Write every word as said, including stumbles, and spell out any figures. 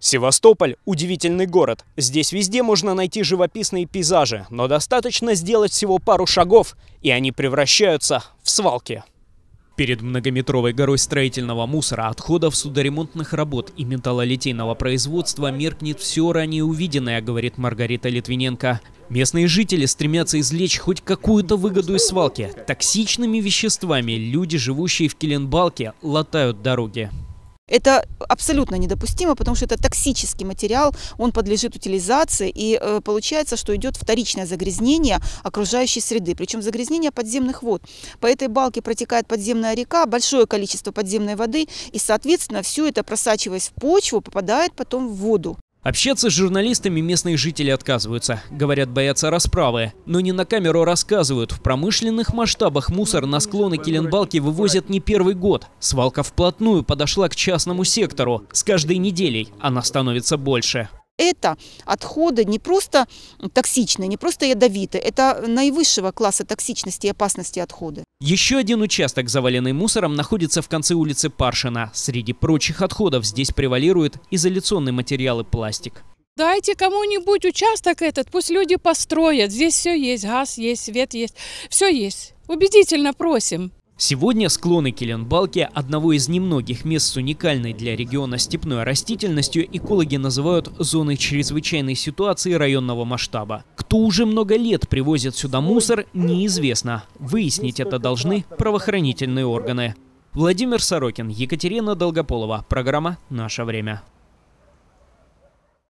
Севастополь – удивительный город. Здесь везде можно найти живописные пейзажи, но достаточно сделать всего пару шагов, и они превращаются в свалки. Перед многометровой горой строительного мусора, отходов судоремонтных работ и металлолитейного производства меркнет все ранее увиденное, говорит Маргарита Литвиненко. Местные жители стремятся извлечь хоть какую-то выгоду из свалки. Токсичными веществами люди, живущие в Киленбалке, латают дороги. Это абсолютно недопустимо, потому что это токсический материал, он подлежит утилизации, и э, получается, что идет вторичное загрязнение окружающей среды, причем загрязнение подземных вод. По этой балке протекает подземная река, большое количество подземной воды, и, соответственно, все это, просачиваясь в почву, попадает потом в воду. Общаться с журналистами местные жители отказываются. Говорят, боятся расправы. Но не на камеру рассказывают. В промышленных масштабах мусор на склоны Киленбалки вывозят не первый год. Свалка вплотную подошла к частному сектору. С каждой неделей она становится больше. Это отходы не просто токсичные, не просто ядовитые, это наивысшего класса токсичности и опасности отходы. Еще один участок, заваленный мусором, находится в конце улицы Паршина. Среди прочих отходов здесь превалируют изоляционные материалы, пластик. Дайте кому-нибудь участок этот, пусть люди построят. Здесь все есть, газ есть, свет есть, все есть. Убедительно просим. Сегодня склоны Киленбалки, одного из немногих мест с уникальной для региона степной растительностью, экологи называют зоной чрезвычайной ситуации районного масштаба. Кто уже много лет привозит сюда мусор, неизвестно. Выяснить это должны правоохранительные органы. Владимир Сорокин, Екатерина Долгополова. Программа «Наше время».